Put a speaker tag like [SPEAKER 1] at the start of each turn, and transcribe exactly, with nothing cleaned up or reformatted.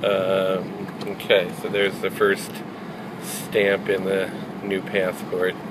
[SPEAKER 1] Um, okay, so there's the first stamp in the new passport.